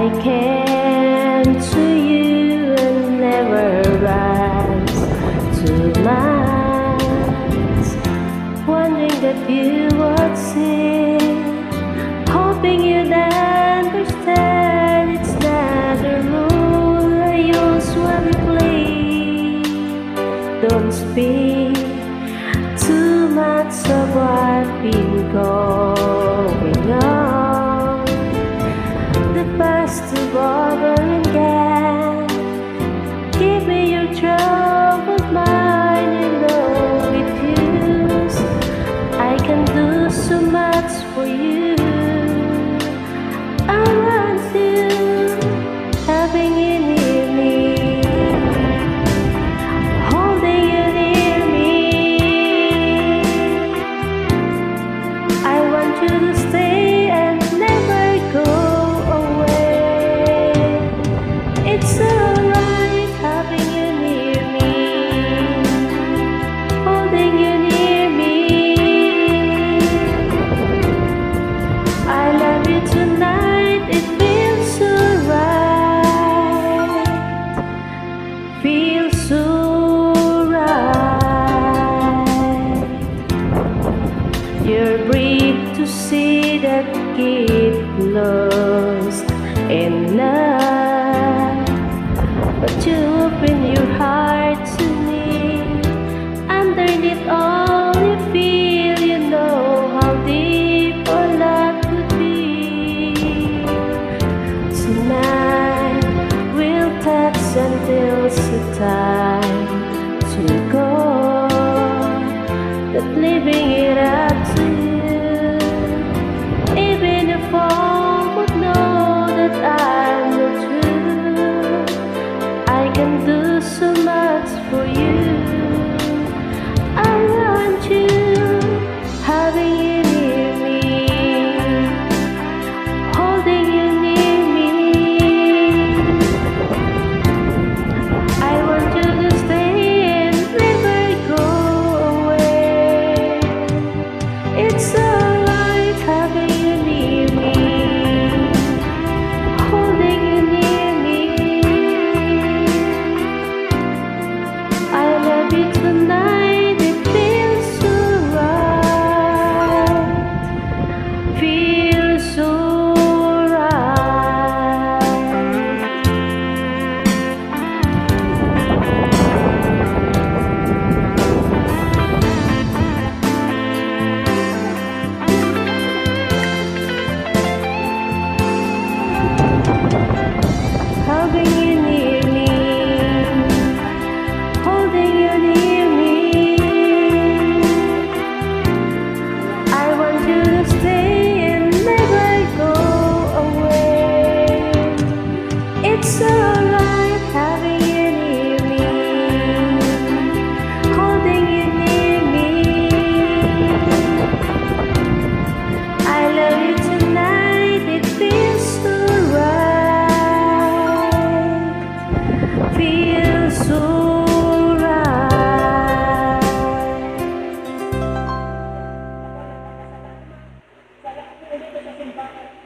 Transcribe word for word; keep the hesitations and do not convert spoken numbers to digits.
I came to you and never rise too much, wondering that you would see, hoping you'd understand it's not the rule I usually play. Don't speak too much of what's been going on. The past to over again. Give me your troubled mind and know it use. I can do so much for you. I want you, having you near me, holding you near me. I want you to stay and never go away. It's alright having you near me, holding you near me. I love you tonight, it feels so right, feels so right. You're brave to see that get lost in love, but you open your heart to me. Underneath all you feel, you know how deep our love could be. Tonight we'll touch until it's the time to go, that leaving it up to you. Even if all would know that I'm not true, I can do so much for you. I want you, having you near me, holding you near me. I want you to stay and never go away. It's alright having you near me, holding you near me. I love you tonight, it feels so right, feels so having you near me, holding you near me. I want you to stay and never go away. It's alright having you near me, holding you near me. I love you tonight, it feels so right, feels so right.